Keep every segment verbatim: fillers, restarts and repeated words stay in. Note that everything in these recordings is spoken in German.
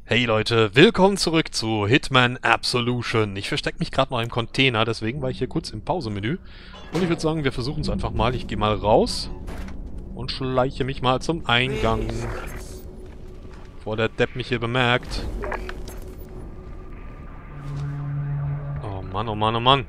Hey Leute, willkommen zurück zu Hitman Absolution. Ich verstecke mich gerade noch im Container, deswegen war ich hier kurz im Pausemenü. Und ich würde sagen, wir versuchen es einfach mal. Ich gehe mal raus und schleiche mich mal zum Eingang. Bevor der Depp mich hier bemerkt. Oh Mann, oh Mann, oh Mann.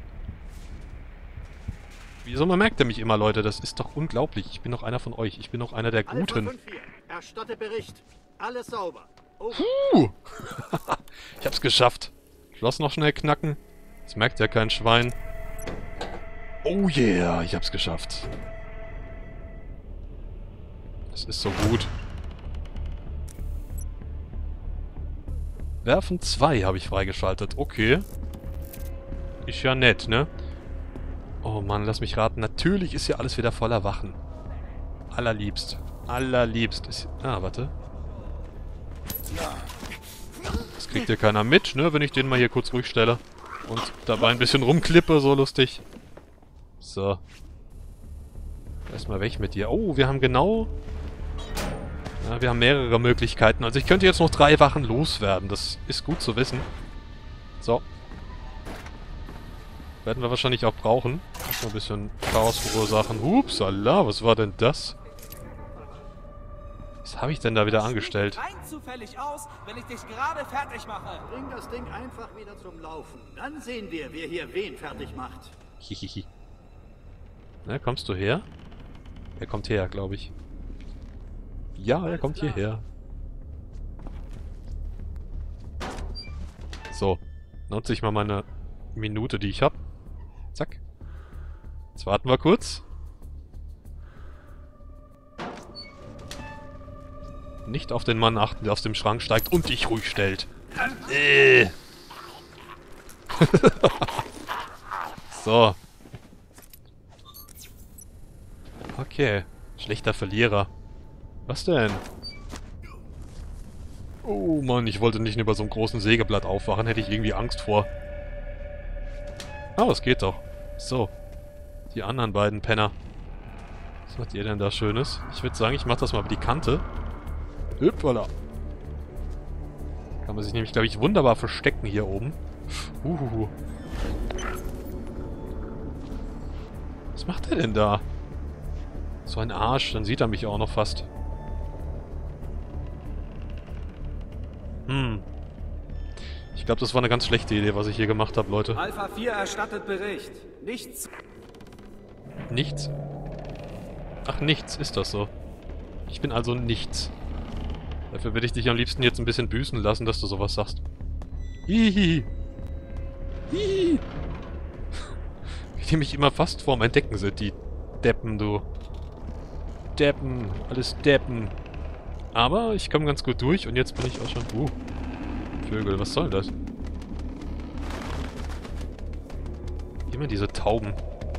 Wieso bemerkt er mich immer, Leute? Das ist doch unglaublich. Ich bin doch einer von euch. Ich bin doch einer der Guten. Alpha fünf vier, erstatte Bericht. Alles sauber. Over. Puh. Ich hab's geschafft. Schloss noch schnell knacken. Das merkt ja kein Schwein. Oh yeah, ich hab's geschafft. Das ist so gut. Werfen zwei habe ich freigeschaltet. Okay. Ist ja nett, ne? Oh Mann, lass mich raten. Natürlich ist hier alles wieder voller Wachen. Allerliebst. Allerliebst. Ist... Ah, warte. Das kriegt hier keiner mit, ne? Wenn ich den mal hier kurz ruhig stelle. Und dabei ein bisschen rumklippe, so lustig. So. Erstmal weg mit dir. Oh, wir haben genau... Ja, wir haben mehrere Möglichkeiten. Also ich könnte jetzt noch drei Wachen loswerden. Das ist gut zu wissen. So. Werden wir wahrscheinlich auch brauchen. Ein bisschen Chaos verursachen. Upsala, was war denn das? Was habe ich denn da wieder angestellt? Rein zufällig aus, wenn ich dich gerade fertig mache. Bring das Ding einfach wieder zum Laufen. Dann sehen wir, wer hier wen fertig macht. Hihihi. Na, kommst du her? Er kommt her, glaube ich. Ja, er kommt hierher. So. Nutze ich mal meine Minute, die ich habe. Zack. Jetzt warten wir kurz. Nicht auf den Mann achten, der aus dem Schrank steigt und dich ruhig stellt. Äh. So. Okay. Schlechter Verlierer. Was denn? Oh Mann, ich wollte nicht über so einem großen Sägeblatt aufwachen. Hätte ich irgendwie Angst vor. Ah, das geht doch. So. Die anderen beiden Penner. Was macht ihr denn da Schönes? Ich würde sagen, ich mache das mal über die Kante. Hüpfala. Kann man sich nämlich, glaube ich, wunderbar verstecken hier oben. Uhuhu. Was macht er denn da? So ein Arsch, dann sieht er mich auch noch fast. Hm. Ich glaube, das war eine ganz schlechte Idee, was ich hier gemacht habe, Leute. Alpha vier erstattet Bericht. Nichts. Nichts? Ach, nichts ist das so. Ich bin also nichts. Dafür würde ich dich am liebsten jetzt ein bisschen büßen lassen, dass du sowas sagst. Hihihi. Hihi. Wie die mich immer fast vorm Entdecken sind, die Deppen, du. Deppen. Alles Deppen. Aber ich komme ganz gut durch und jetzt bin ich auch schon... Uh. Vögel, was soll das? Immer diese Tauben.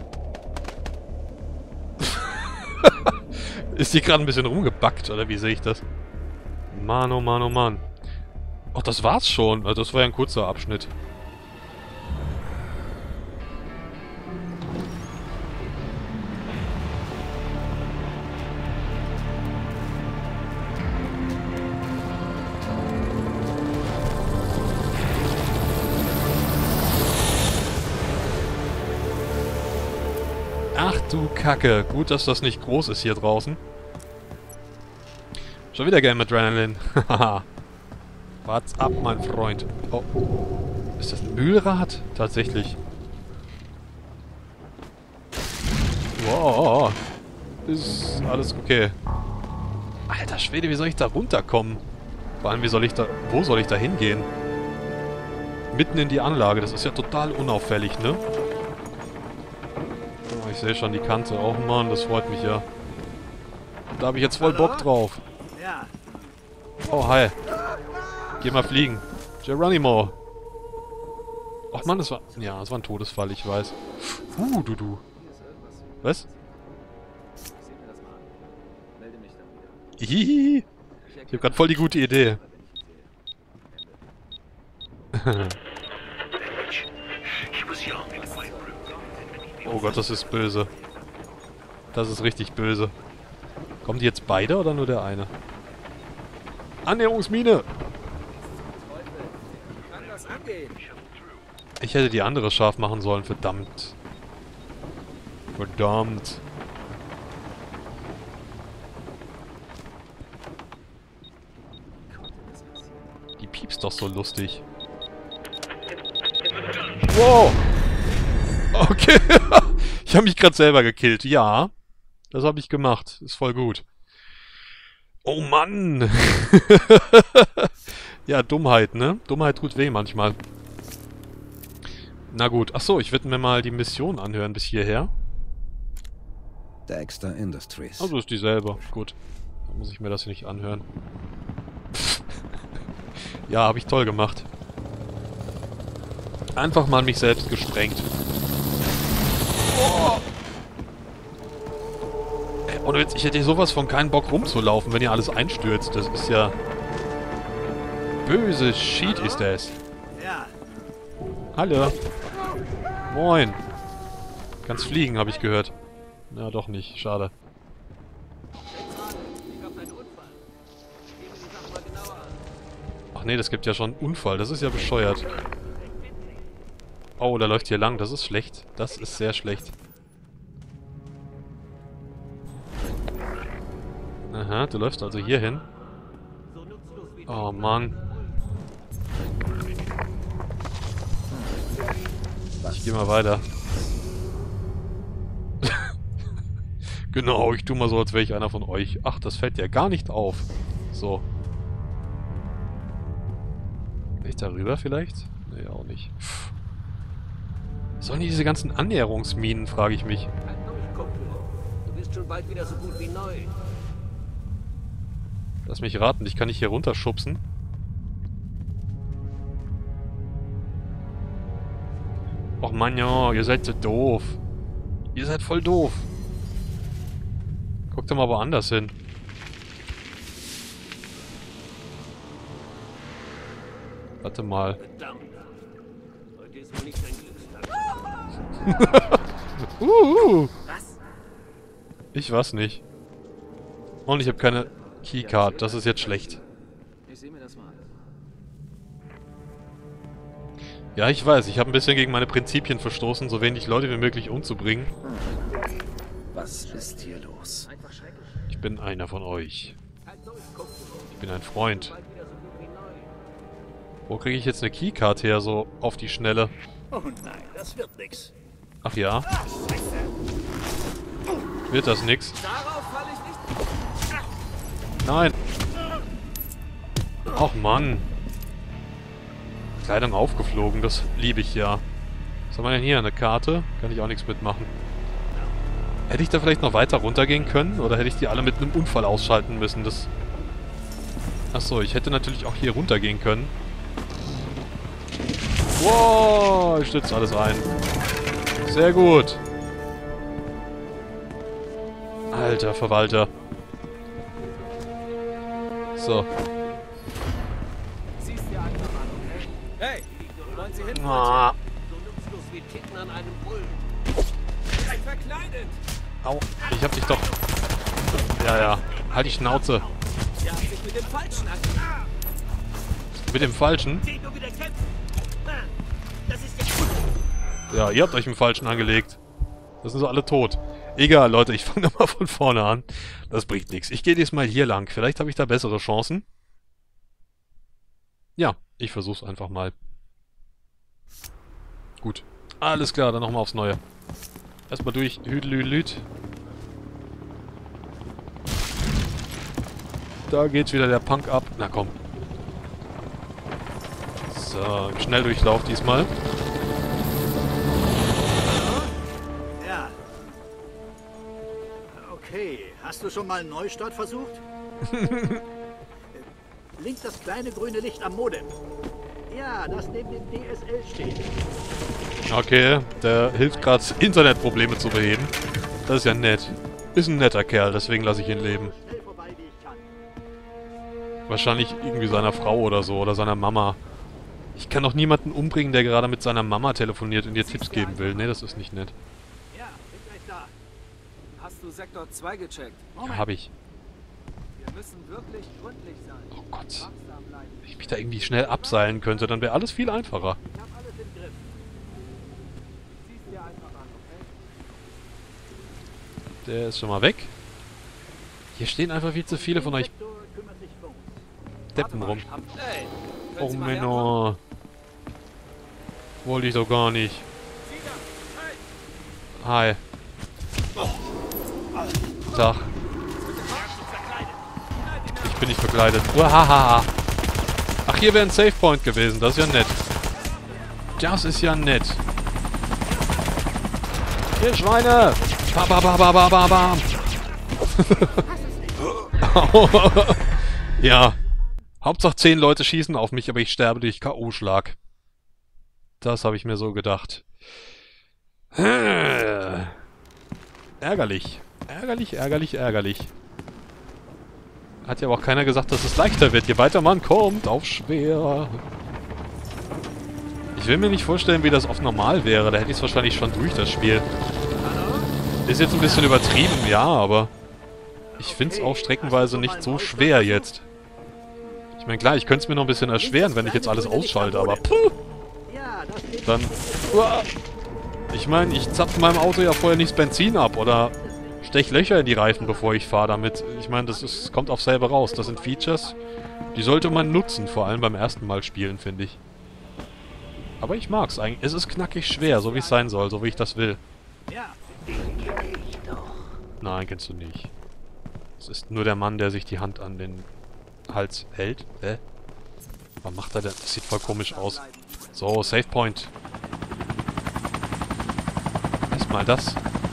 Ist die gerade ein bisschen rumgebackt, oder wie sehe ich das? Mann, oh Mann, oh Mann. Ach, das war's schon. Also das war ja ein kurzer Abschnitt. Ach du Kacke. Gut, dass das nicht groß ist hier draußen. Schon wieder Game Adrenaline. Haha. Wart's ab, mein Freund. Oh. Ist das ein Mühlrad? Tatsächlich. Wow. Ist alles okay. Alter Schwede, wie soll ich da runterkommen? Vor allem, wie soll ich da... Wo soll ich da hingehen? Mitten in die Anlage. Das ist ja total unauffällig, ne? Oh, ich sehe schon die Kante. Oh Mann, das freut mich ja. Da habe ich jetzt voll Bock drauf. Ja. Oh, hi. Geh mal fliegen. Geronimo. Ach Mann, das war... Ja, das war ein Todesfall, ich weiß. Uh, du, du. Was? Hihihi. Ich hab grad voll die gute Idee. Oh Gott, das ist böse. Das ist richtig böse. Kommen die jetzt beide oder nur der eine? Annäherungsmine! was angehen. Ich hätte die andere scharf machen sollen, verdammt. Verdammt. Die piepst doch so lustig. Wow! Okay. Ich habe mich gerade selber gekillt. Ja. Das habe ich gemacht. Ist voll gut. Oh Mann! Ja, Dummheit, ne? Dummheit tut weh manchmal. Na gut. Achso, ich würde mir mal die Mission anhören bis hierher. Dexter Industries. Also ist dieselbe. Gut. Dann muss ich mir das nicht anhören. Ja, habe ich toll gemacht. Einfach mal mich selbst gesprengt. Oh. Ey, ohne Witz, ich hätte hier sowas von keinen Bock rumzulaufen, wenn hier alles einstürzt. Das ist ja... Böse Shit ist das. Ja, Hallo. Moin. Kannst fliegen, habe ich gehört. Na, doch nicht. Schade. Ach nee, das gibt ja schon einen Unfall. Das ist ja bescheuert. Oh, da läuft hier lang. Das ist schlecht. Das ist sehr schlecht. Aha, du läufst also hier hin. Oh Mann. Ich geh mal weiter. Genau, ich tu mal so, als wäre ich einer von euch. Ach, das fällt ja gar nicht auf. So. Kann ich da rüber vielleicht? Nee, auch nicht. Pff. Was sollen diese ganzen Annäherungsminen, frage ich mich. Du bist schon bald wieder so gut wie neu. Lass mich raten, ich kann nicht hier runterschubsen. Och Mann, ja, ihr seid so doof. Ihr seid voll doof. Guckt doch mal woanders hin. Warte mal. Verdammt. Heute ist wohl nicht dein Glückstag. uh, Was? ich weiß nicht. Und ich habe keine Keycard. Das ist jetzt schlecht. Ich sehe mir das mal an. Ja, ich weiß. Ich habe ein bisschen gegen meine Prinzipien verstoßen, so wenig Leute wie möglich umzubringen. Was ist hier los? Ich bin einer von euch. Ich bin ein Freund. Wo kriege ich jetzt eine Keycard her, so auf die Schnelle? oh nein, das wird nix. Ach ja? Wird das nix? Darauf falle ich nicht. Nein! Ach Mann! Kleidung aufgeflogen, das liebe ich ja. Was haben wir denn hier? Eine Karte? Kann ich auch nichts mitmachen. Hätte ich da vielleicht noch weiter runtergehen können? Oder hätte ich die alle mit einem Unfall ausschalten müssen? Das... Achso, ich hätte natürlich auch hier runtergehen können. Wow, ich stütze alles ein. Sehr gut. Alter Verwalter. So. Siehst dir einfach an, okay? Hey, wollen Sie hin? Ah. So nutzlos wie Titten an einem Bullen. Seid verkleidet. Au, ich hab dich doch... Ja, ja. Halt die Schnauze. Sie haben sich mit dem Falschen angefangen. Mit dem Falschen? Seht nur, wie der kämpft. Das ist ja... Ja, ihr habt euch im Falschen angelegt. Das sind so alle tot. Egal, Leute, ich fange nochmal von vorne an. Das bringt nichts. Ich gehe diesmal hier lang. Vielleicht habe ich da bessere Chancen. Ja, ich versuch's einfach mal. Gut. Alles klar, dann nochmal aufs Neue. Erstmal durch. Hüdelüdelüt. Da geht wieder der Punk ab. Na komm. So, Schnelldurchlauf diesmal. Ja. Okay, hast du schon mal einen Neustart versucht? Links das kleine grüne Licht am Modem. Ja, das neben dem D S L steht. Okay, der hilft gerade, Internetprobleme zu beheben. Das ist ja nett. Ist ein netter Kerl, deswegen lasse ich ihn leben. Schnell vorbei, wie ich kann. Wahrscheinlich irgendwie seiner Frau oder so, oder seiner Mama. Ich kann doch niemanden umbringen, der gerade mit seiner Mama telefoniert und ihr Tipps geben will. Nee, das ist nicht nett. Ja, bin gleich da. Hast du Sektor zwei gecheckt? Ja, hab ich. Wir müssen wirklich gründlich sein. Oh Gott. Wachsam bleiben. Wenn ich mich da irgendwie schnell abseilen könnte, dann wäre alles viel einfacher. Ich hab alles im Griff. Zieh's dir einfach an, okay? Der ist schon mal weg. Hier stehen einfach viel zu viele von euch Sektor kümmert sich um uns. Deppen rum. Hey, können Oh Sie mal herkommen? Männer. Wollte ich doch gar nicht. Sieh da! Hi. Hey! Tag. Ich bin nicht verkleidet. Uahaha. Ach, hier wäre ein Save Point gewesen. Das ist ja nett. Das ist ja nett. Hier, Schweine! Ba, ba, ba, ba, ba, ba, ba. Ja. Hauptsache zehn Leute schießen auf mich, aber ich sterbe durch K O-Schlag. Das habe ich mir so gedacht. Ärgerlich. Ärgerlich, ärgerlich, ärgerlich. Hat ja aber auch keiner gesagt, dass es leichter wird. Je weiter man kommt, auf schwer. Ich will mir nicht vorstellen, wie das auf normal wäre. Da hätte ich es wahrscheinlich schon durch, das Spiel. Ist jetzt ein bisschen übertrieben, ja, aber ich finde es auch streckenweise nicht so schwer jetzt. Ich meine, klar, ich könnte es mir noch ein bisschen erschweren, wenn ich jetzt alles ausschalte, aber puh, Ja, das geht dann... Uah. Ich meine, ich zapfe meinem Auto ja vorher nichts Benzin ab oder stech Löcher in die Reifen, bevor ich fahre damit. Ich meine, das ist, kommt auf selber raus. Das sind Features, die sollte man nutzen, vor allem beim ersten Mal spielen, finde ich. Aber ich mag's eigentlich. Es ist knackig schwer, so wie es sein soll, so wie ich das will. Ja, Nein, kennst du nicht. Es ist nur der Mann, der sich die Hand an den Hals hält. Hä? Was macht er denn? Das sieht voll komisch aus. So, Save Point. Erstmal das.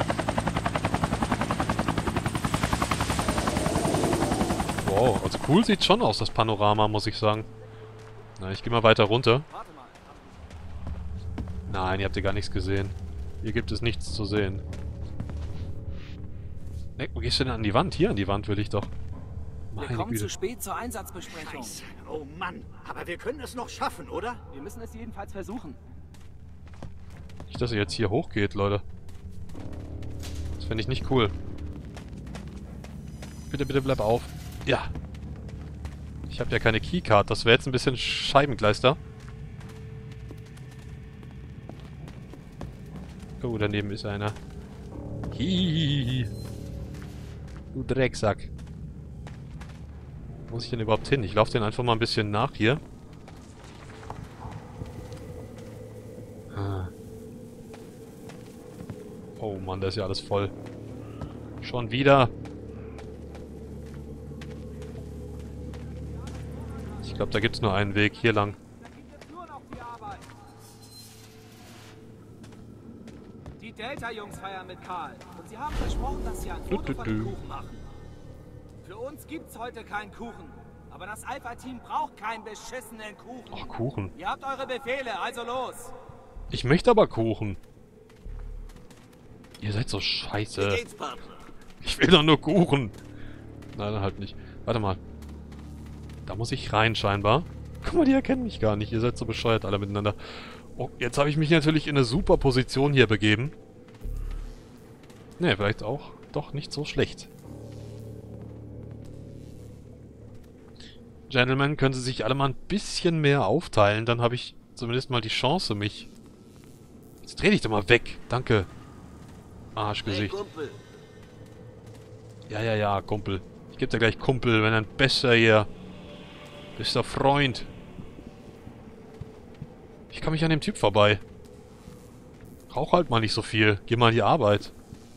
Wow, also cool sieht schon aus, das Panorama, muss ich sagen. Na, ich gehe mal weiter runter. Warte mal. Nein, ihr habt ja gar nichts gesehen. Hier gibt es nichts zu sehen. Ne, wo gehst du denn an die Wand? Hier an die Wand will ich doch. Wir Meine kommen Güte. zu spät zur Einsatzbesprechung. Scheiße. Oh Mann, aber wir können es noch schaffen, oder? Wir müssen es jedenfalls versuchen. Nicht, dass er jetzt hier hochgeht, Leute. Das fände ich nicht cool. Bitte, bitte bleib auf. Ja. Ich habe ja keine Keycard. Das wäre jetzt ein bisschen Scheibengleister. Oh, daneben ist einer. Hihihi. Du Drecksack. Wo muss ich denn überhaupt hin? Ich laufe den einfach mal ein bisschen nach hier. Ah. Oh Mann, da ist ja alles voll. Schon wieder. Ich glaube, da gibt es nur einen Weg. Hier lang. Da gibt es nur noch die Arbeit. Die Delta-Jungs feiern mit Karl. Und sie haben versprochen, dass sie ein Du, Foto du, von du. dem Kuchen machen. Für uns gibt's heute keinen Kuchen. Aber das Alpha-Team braucht keinen beschissenen Kuchen. Ach, Kuchen. Ihr habt eure Befehle, also los. Ich möchte aber Kuchen. Ihr seid so scheiße. Wie geht's, Partner? Ich will doch nur Kuchen. Nein, dann halt nicht. Warte mal. Da muss ich rein scheinbar. Guck mal, die erkennen mich gar nicht. Ihr seid so bescheuert alle miteinander. Oh, jetzt habe ich mich natürlich in eine super Position hier begeben. Ne, vielleicht auch doch nicht so schlecht. Gentlemen, können Sie sich alle mal ein bisschen mehr aufteilen, dann habe ich zumindest mal die Chance, mich... Jetzt dreh dich doch mal weg. Danke. Hey, Arschgesicht. Kumpel. Ja, ja, ja, Kumpel. Ich geb dir gleich Kumpel, wenn ein besser hier. Bester Freund. Ich komme nicht an dem Typ vorbei. Rauch halt mal nicht so viel. Geh mal an die Arbeit.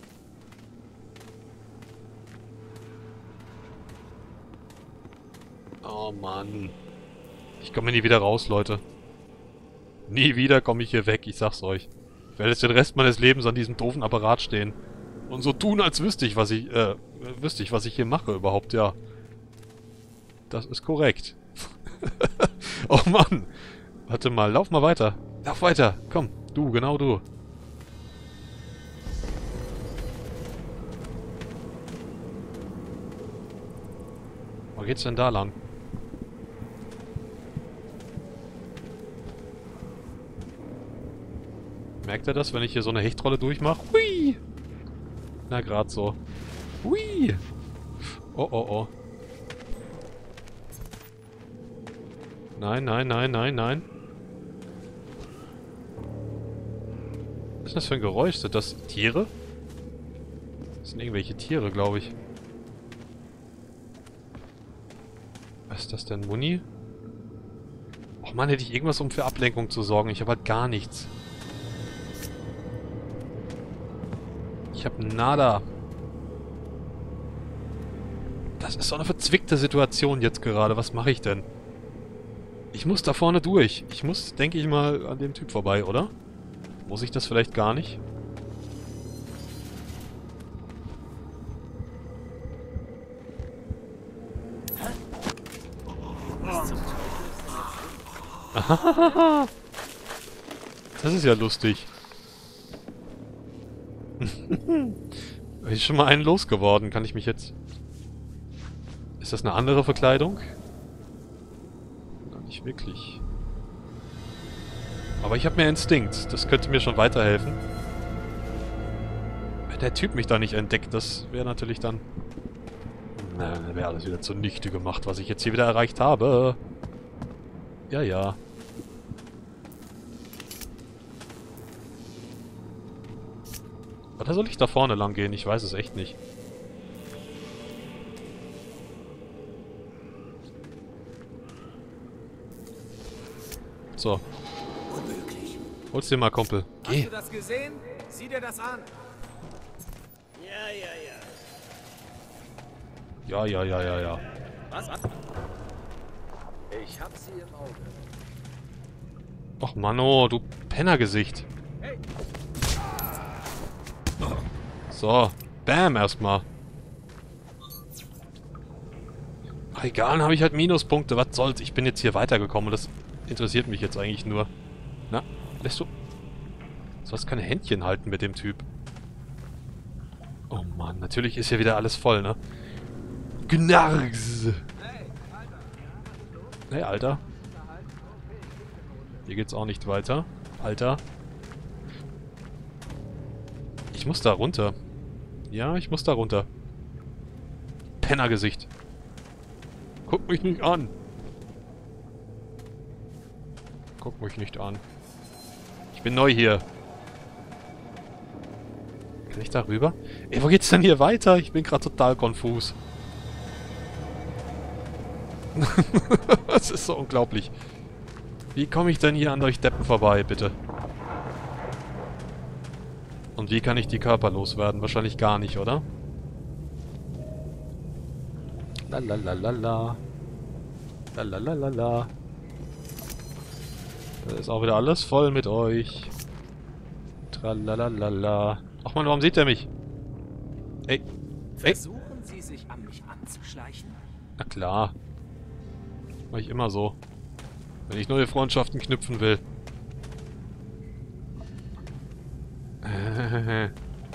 Oh Mann. Ich komme nie wieder raus, Leute. Nie wieder komme ich hier weg, ich sag's euch. Ich werde jetzt den Rest meines Lebens an diesem doofen Apparat stehen. Und so tun, als wüsste ich, was ich, äh, wüsste ich, was ich hier mache überhaupt, ja. Das ist korrekt. Oh Mann. Warte mal, lauf mal weiter. Lauf weiter. Komm, du, genau du. Wo geht's denn da lang? Merkt er das, wenn ich hier so eine Hechtrolle durchmache? Hui! Na, grad so. Hui! Oh, oh, oh. Nein, nein, nein, nein, nein. Was ist das für ein Geräusch? Sind das Tiere? Das sind irgendwelche Tiere, glaube ich. Was ist das denn? Muni? Och Mann, hätte ich irgendwas, um für Ablenkung zu sorgen. Ich habe halt gar nichts. Ich habe nada. Das ist so eine verzwickte Situation jetzt gerade. Was mache ich denn? Ich muss da vorne durch. Ich muss, denke ich mal, an dem Typ vorbei, oder? Muss ich das vielleicht gar nicht? Das ist ja lustig. Ist schon mal einen losgeworden. Kann ich mich jetzt... Ist das eine andere Verkleidung? Nicht wirklich. Aber ich habe mehr Instinkt. Das könnte mir schon weiterhelfen. Wenn der Typ mich da nicht entdeckt, das wäre natürlich dann... Na, dann wäre alles wieder zunichte gemacht, was ich jetzt hier wieder erreicht habe. Ja, ja. Oder soll ich da vorne lang gehen? Ich weiß es echt nicht. So. Unmöglich. Hol's dir mal, Kumpel. Hast Geh. du das gesehen? Sieh dir das an. Ja, ja, ja. Ja, ja, ja, ja, ja. Was? Ich hab sie im Auge. Och, Manno, du Pennergesicht. So. Bam, erstmal. Ach, egal, dann habe ich halt Minuspunkte. Was soll's? Ich bin jetzt hier weitergekommen und das interessiert mich jetzt eigentlich nur. Na, lässt du... Du sollst keine Händchen halten mit dem Typ. Oh Mann, natürlich ist hier wieder alles voll, ne? Gnargs! Hey, Alter. Hier geht's auch nicht weiter. Alter. Ich muss da runter. Ja, ich muss da runter. Pennergesicht. Guck mich nicht an. Guck mich nicht an. Ich bin neu hier. Kann ich da rüber? Ey, wo geht's denn hier weiter? Ich bin gerade total konfus. Das ist so unglaublich. Wie komme ich denn hier an euch Deppen vorbei, bitte? Und wie kann ich die Körper loswerden? Wahrscheinlich gar nicht, oder? Lalalala. Lalalala. Da ist auch wieder alles voll mit euch. Tralalala. Ach man, warum sieht er mich? Ey. Ey. Versuchen Sie sich an mich anzuschleichen? Na klar. Mach ich immer so. Wenn ich neue Freundschaften knüpfen will. Äh.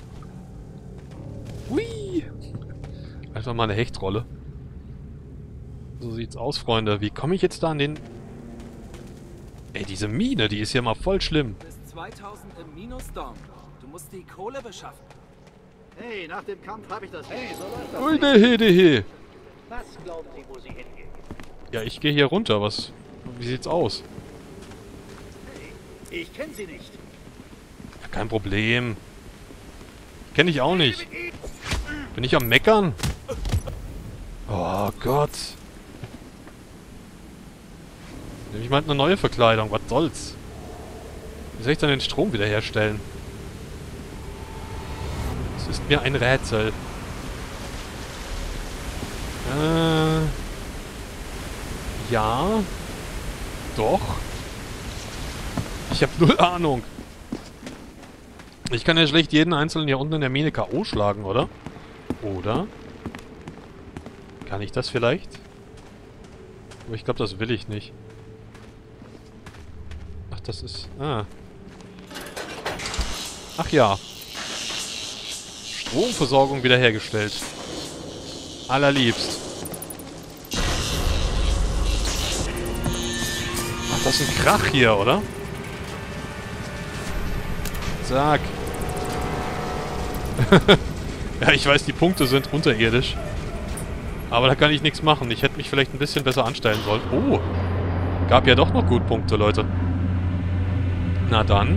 Hui. Einfach mal eine Hechtrolle. So sieht's aus, Freunde. Wie komme ich jetzt da an den... Ey, diese Mine, die ist ja mal voll schlimm. Bis zweitausend im Minus, Dom. Du musst die Kohle beschaffen. Hey, nach dem Kampf habe ich das... Hey, so läuft das Ui, nicht. dehe, dehe. Was glauben Sie, wo Sie hingehen? Ja, ich gehe hier runter. Was... Wie sieht's aus? Ich kenne sie nicht. Ja, kein Problem. Kenn ich auch nicht. Bin ich am Meckern? Oh Gott. Nehme ich mal eine neue Verkleidung. Was soll's? Wie soll ich dann den Strom wiederherstellen? Das ist mir ein Rätsel. Äh... Ja... Doch. Ich habe null Ahnung. Ich kann ja schlecht jeden Einzelnen hier unten in der Mine K O schlagen, oder? Oder? Kann ich das vielleicht? Aber ich glaube, das will ich nicht. Ach, das ist... Ah. Ach ja. Stromversorgung wiederhergestellt. Allerliebst. Das ist ein Krach hier, oder? Zack. Ja, ich weiß, die Punkte sind unterirdisch. Aber da kann ich nichts machen. Ich hätte mich vielleicht ein bisschen besser anstellen sollen. Oh. Gab ja doch noch gut Punkte, Leute. Na dann.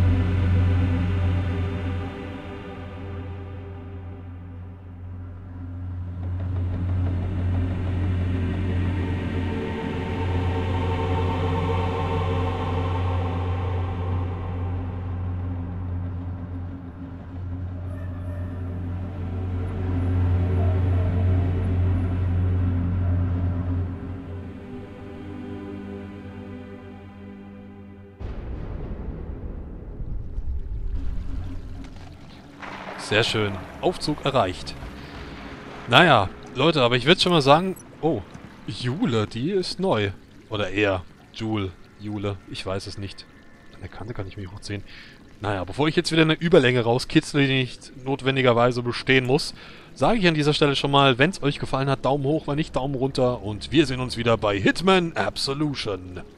Sehr schön. Aufzug erreicht. Naja, Leute, aber ich würde schon mal sagen... Oh, Jule, die ist neu. Oder eher Jule, Jule, ich weiß es nicht. An der Kante kann ich mich hochziehen. Naja, bevor ich jetzt wieder eine Überlänge rauskitzle, die nicht notwendigerweise bestehen muss, sage ich an dieser Stelle schon mal, wenn es euch gefallen hat, Daumen hoch, wenn nicht Daumen runter. Und wir sehen uns wieder bei Hitman Absolution.